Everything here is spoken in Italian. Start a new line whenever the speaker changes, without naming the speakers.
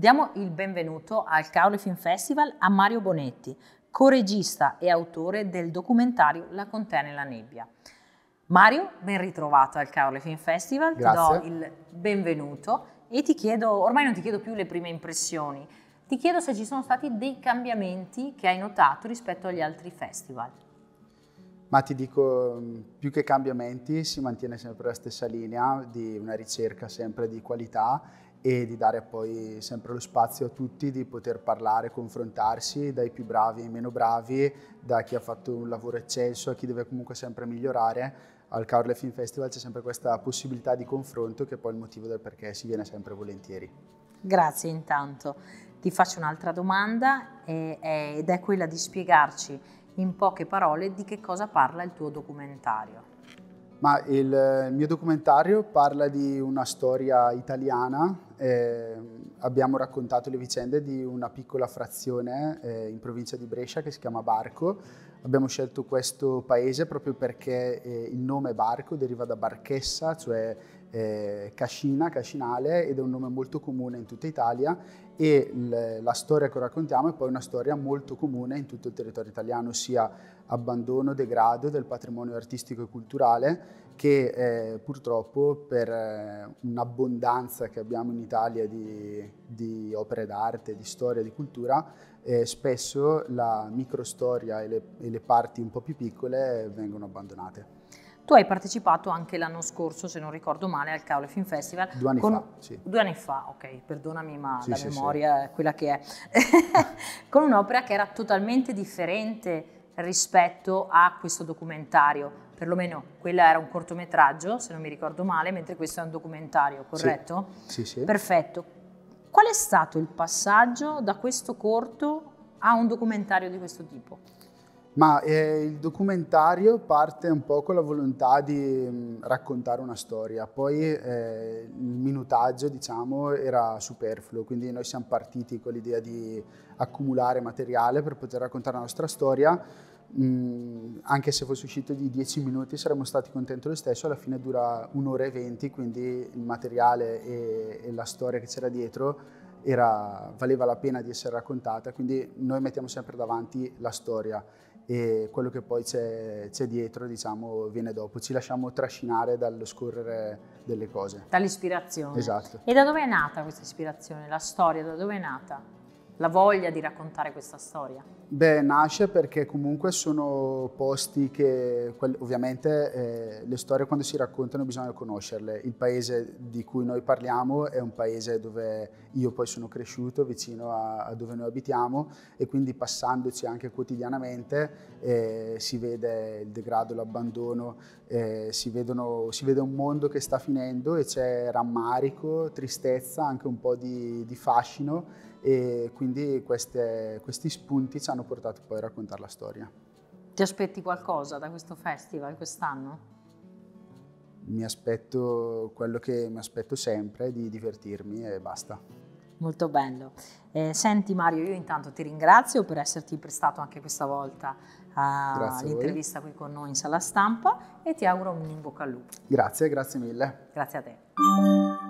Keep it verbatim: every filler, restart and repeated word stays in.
Diamo il benvenuto al Caole Film Festival a Mario Bonetti, co-regista e autore del documentario La contea nella nebbia. Mario, ben ritrovato al Caole Film Festival,
Grazie.
ti do il benvenuto e ti chiedo, ormai non ti chiedo più le prime impressioni, ti chiedo se ci sono stati dei cambiamenti che hai notato rispetto agli altri festival.
Ma ti dico, più che cambiamenti, si mantiene sempre la stessa linea di una ricerca sempre di qualità e di dare poi sempre lo spazio a tutti di poter parlare, confrontarsi, dai più bravi ai meno bravi, da chi ha fatto un lavoro eccelso a chi deve comunque sempre migliorare. Al Caole Film Festival c'è sempre questa possibilità di confronto che è poi il motivo del perché si viene sempre volentieri.
Grazie intanto. Ti faccio un'altra domanda eh, eh, ed è quella di spiegarci in poche parole di che cosa parla il tuo documentario.
Ma il, il mio documentario parla di una storia italiana. Eh, abbiamo raccontato le vicende di una piccola frazione eh, in provincia di Brescia che si chiama Barco. Abbiamo scelto questo paese proprio perché eh, il nome Barco deriva da Barchessa, cioè eh, cascina, cascinale, ed è un nome molto comune in tutta Italia, e l- la storia che raccontiamo è poi una storia molto comune in tutto il territorio italiano, ossia abbandono, degrado del patrimonio artistico e culturale che eh, purtroppo per eh, un'abbondanza che abbiamo in Italia di, di opere d'arte, di storia, di cultura, eh, spesso la microstoria e le, e le parti un po' più piccole vengono abbandonate.
Tu hai partecipato anche l'anno scorso, se non ricordo male, al Caole Film Festival.
Due anni
con...
fa, sì.
Due anni fa, ok, perdonami ma
Sì,
la
sì,
memoria è quella che è. Con un'opera che era totalmente differente rispetto a questo documentario. Perlomeno quella era un cortometraggio, se non mi ricordo male, mentre questo è un documentario, corretto?
Sì, sì.
Perfetto. Qual è stato il passaggio da questo corto a un documentario di questo tipo?
Ma eh, il documentario parte un po' con la volontà di mh, raccontare una storia, poi eh, il minutaggio, diciamo, era superfluo, quindi noi siamo partiti con l'idea di accumulare materiale per poter raccontare la nostra storia. Mm, anche se fosse uscito di dieci minuti saremmo stati contenti lo stesso, alla fine dura un'ora e venti, quindi il materiale e, e la storia che c'era dietro era, valeva la pena di essere raccontata, quindi noi mettiamo sempre davanti la storia e quello che poi c'è dietro, diciamo, viene dopo. Ci lasciamo trascinare dallo scorrere delle cose.
Dall'ispirazione.
Esatto.
E da dove è nata questa ispirazione? La storia, da dove è nata? La voglia di raccontare questa storia?
Beh, nasce perché comunque sono posti che, ovviamente, eh, le storie quando si raccontano bisogna conoscerle. Il paese di cui noi parliamo è un paese dove io poi sono cresciuto, vicino a, a dove noi abitiamo, e quindi passandoci anche quotidianamente eh, si vede il degrado, l'abbandono, eh, si, vedono, si vede un mondo che sta finendo e c'è rammarico, tristezza, anche un po' di, di fascino. E quindi queste, questi spunti ci hanno portato poi a raccontare la storia.
Ti aspetti qualcosa da questo festival quest'anno?
Mi aspetto quello che mi aspetto sempre, di divertirmi e basta.
Molto bello. Eh, senti Mario, io intanto ti ringrazio per esserti prestato anche questa volta all'intervista qui con noi in sala stampa e ti auguro un in bocca al lupo.
Grazie, grazie mille.
Grazie a te.